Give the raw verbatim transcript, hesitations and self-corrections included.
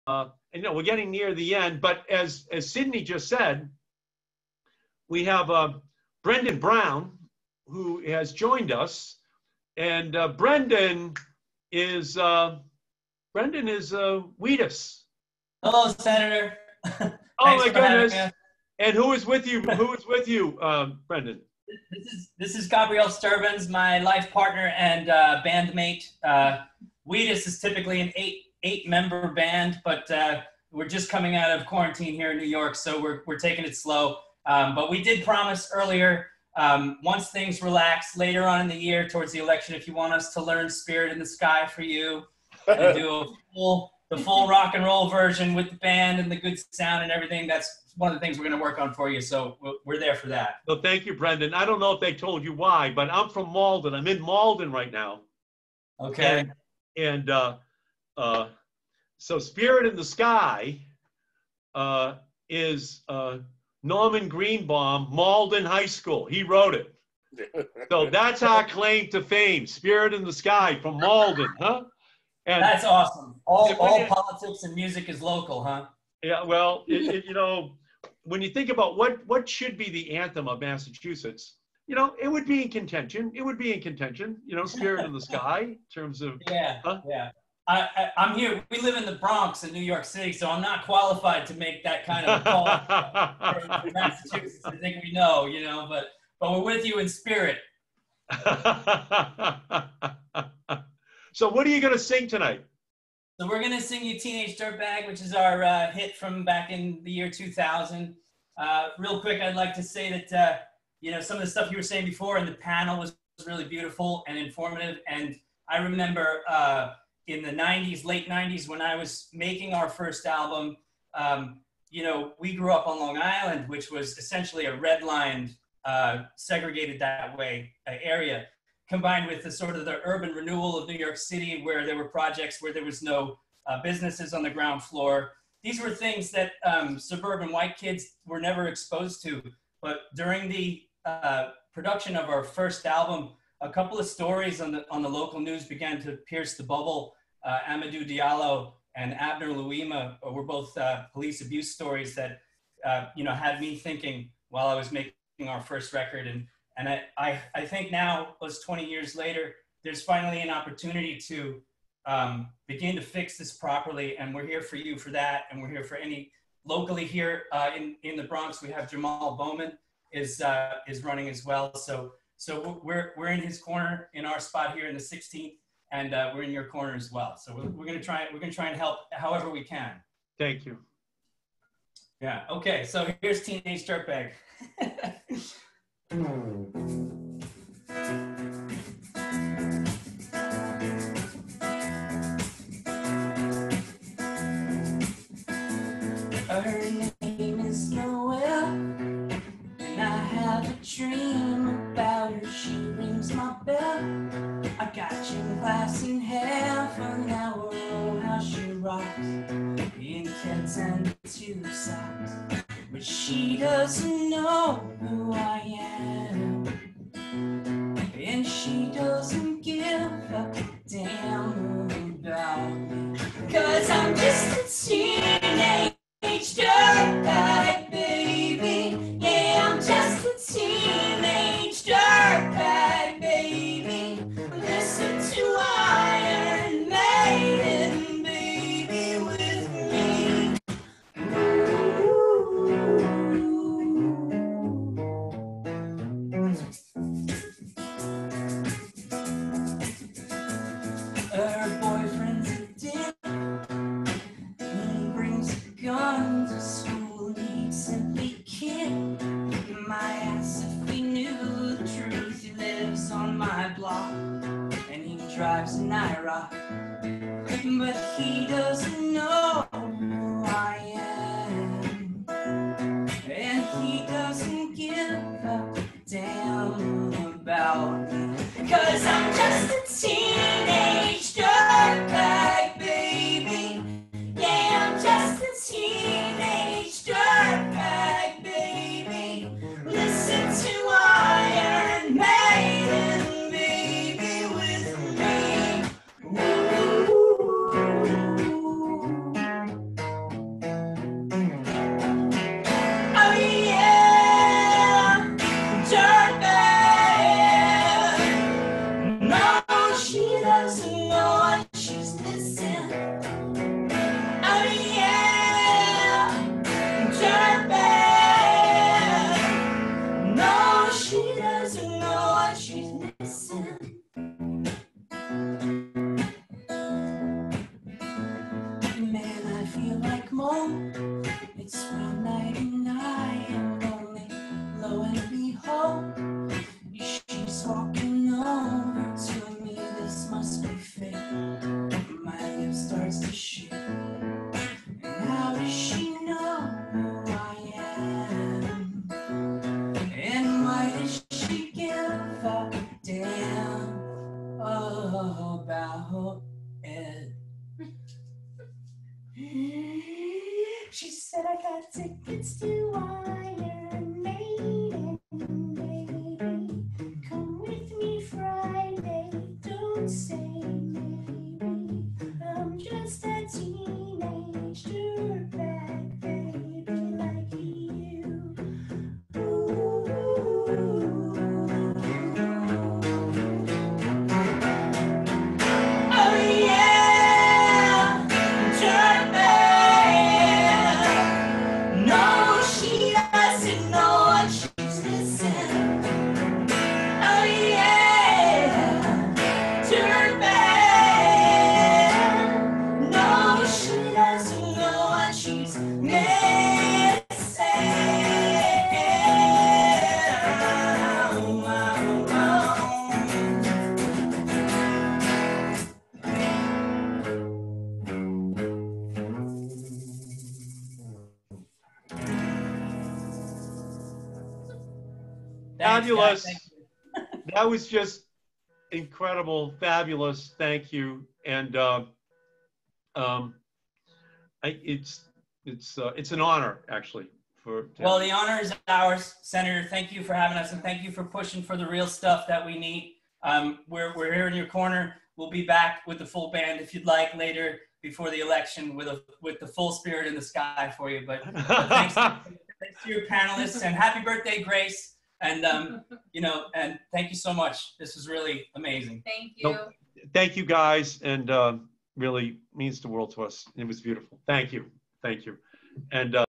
Uh, and, you know, we're getting near the end, but as, as Sydney just said, we have uh, Brendan Brown, who has joined us. And uh, Brendan is, uh, Brendan is uh, Wheatus. Hello, Senator. Oh my goodness. And who is with you? Who is with you, um, Brendan? This is this is Gabrielle Sturbans, my life partner and uh, bandmate. Uh, Wheatus is typically an eight eight member band, but uh, we're just coming out of quarantine here in New York, so we're we're taking it slow. Um, but we did promise earlier, um, once things relax later on in the year towards the election, if you want us to learn "Spirit in the Sky" for you and do a full the full rock and roll version with the band and the good sound and everything, that's one of the things we're going to work on for you. So we're there for that. Well, thank you, Brendan. I don't know if they told you why, but I'm from Malden. I'm in Malden right now. Okay. And, and uh, uh, so Spirit in the Sky uh, is uh, Norman Greenbaum, Malden High School. He wrote it. So that's our claim to fame, Spirit in the Sky from Malden, huh? And that's awesome. All, all politics and music is local, huh? Yeah, well, it, it, you know, when you think about what, what should be the anthem of Massachusetts, you know, it would be in contention. It would be in contention, you know, Spirit in the Sky in terms of. Yeah, huh? yeah. I, I, I'm here. We live in the Bronx in New York City, so I'm not qualified to make that kind of a call for, for Massachusetts. I think we know, you know, but, but we're with you in spirit. So what are you going to sing tonight? So we're going to sing you Teenage Dirtbag, which is our uh, hit from back in the year two thousand. Uh, real quick, I'd like to say that, uh, you know, some of the stuff you were saying before in the panel was really beautiful and informative. And I remember uh, in the nineties, late nineties, when I was making our first album, um, you know, we grew up on Long Island, which was essentially a redlined, uh, segregated that way uh, area, combined with the sort of the urban renewal of New York City, where there were projects where there was no uh, businesses on the ground floor. These were things that um, suburban white kids were never exposed to. But during the uh, production of our first album, a couple of stories on the, on the local news began to pierce the bubble. Uh, Amadou Diallo and Abner Louima were both uh, police abuse stories that uh, you know, had me thinking while I was making our first record. And And I, I, I think now, almost twenty years later, there's finally an opportunity to um, begin to fix this properly. And we're here for you for that. And we're here for any locally here uh, in, in the Bronx. We have Jamal Bowman is, uh, is running as well. So, so we're, we're in his corner in our spot here in the sixteenth, and uh, we're in your corner as well. So we're, we're going to try, we're going to try and help however we can. Thank you. Yeah. Okay. So here's Teenage Dirtbag. Her name is Noelle, and I have a dream about her. She rings my bell. I got your glass in half an hour. Oh, how she rocks in cats and two socks. But she doesn't know who I am, and she doesn't give a damn about me, 'cause I'm just a teenage dirtbag, baby. Yeah, I'm just a teenage dirtbag, baby. Listen to Iron Maiden, baby, with me. Ooh. feel like more. It's one night and I am lonely. Lo and behold, she's walking over to me. This must be fate. My lip starts to shake. And how does she know who I am? And why does she give a damn about it? She said I got tickets to Iron Maiden, baby. Come with me Friday, don't say maybe. I'm just a teenage dirtbag, baby, like you. Ooh. Oh yeah, dirtbag. No, she doesn't know what she's missing. Oh yeah, dirtbag. No, she doesn't know what she's missing. Thanks, Fabulous. guys. Thank you. That was just incredible, fabulous. Thank you. And uh, um, I, it's it's uh, it's an honor actually for. to- Well, the honor is ours, Senator. Thank you for having us, and thank you for pushing for the real stuff that we need. Um, we're, we're here in your corner. We'll be back with the full band if you'd like later before the election with a with the full Spirit in the Sky for you. But, but thanks, thanks to your panelists, and happy birthday, Grace. And um, you know, and thank you so much. This was really amazing. Thank you. Nope. Thank you guys, and uh, really means the world to us. It was beautiful. Thank you, thank you, and. Uh,